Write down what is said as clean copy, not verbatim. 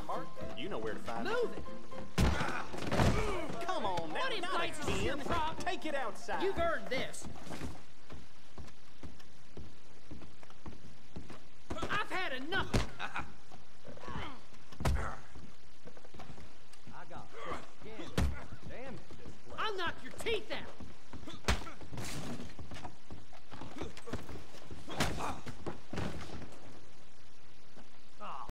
part. You know where to find it. Move it! Come on, now, What in not Christ's is your again. problem? Take it outside. You've earned this. I've had enough.